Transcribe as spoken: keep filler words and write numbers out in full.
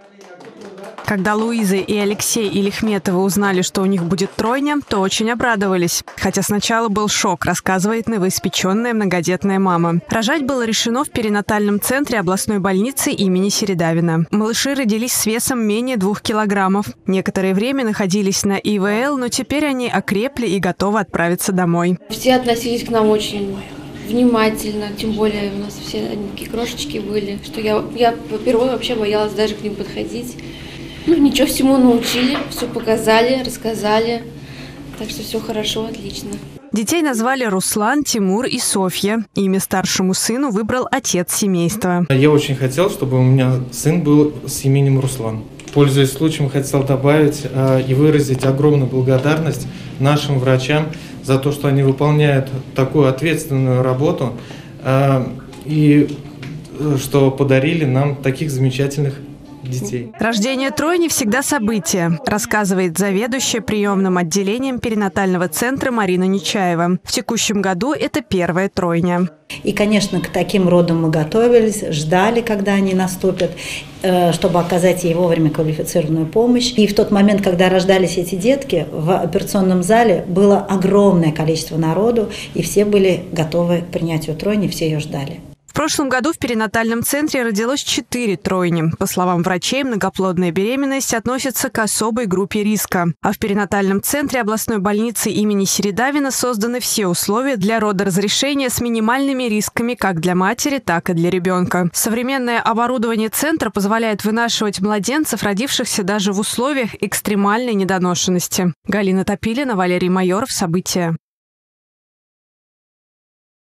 Когда Луиза и Алексей Илихметовы узнали, что у них будет тройня, то очень обрадовались. Хотя сначала был шок, рассказывает новоиспеченная многодетная мама. Рожать было решено в перинатальном центре областной больницы имени Середавина. Малыши родились с весом менее двух килограммов. Некоторое время находились на И В Л, но теперь они окрепли и готовы отправиться домой. Все относились к нам очень внимательно, тем более у нас все такие крошечки были, что я, я впервые вообще боялась даже к ним подходить. Ну, ничего, всему научили, все показали, рассказали. Так что все хорошо, отлично. Детей назвали Руслан, Тимур и Софья. Имя старшему сыну выбрал отец семейства. Я очень хотел, чтобы у меня сын был с именем Руслан. Пользуясь случаем, хотел добавить э, и выразить огромную благодарность нашим врачам за то, что они выполняют такую ответственную работу э, и э, что подарили нам таких замечательных детей. Рождение тройни всегда событие, рассказывает заведующая приемным отделением перинатального центра Марина Нечаева. В текущем году это первая тройня. И, конечно, к таким родам мы готовились, ждали, когда они наступят, чтобы оказать ей вовремя квалифицированную помощь. И в тот момент, когда рождались эти детки, в операционном зале было огромное количество народу, и все были готовы к принятию тройни, все ее ждали. В прошлом году в перинатальном центре родилось четыре тройни. По словам врачей, многоплодная беременность относится к особой группе риска. А в перинатальном центре областной больницы имени Середавина созданы все условия для родоразрешения с минимальными рисками как для матери, так и для ребенка. Современное оборудование центра позволяет вынашивать младенцев, родившихся даже в условиях экстремальной недоношенности. Галина Топилина, Валерий Майоров. События.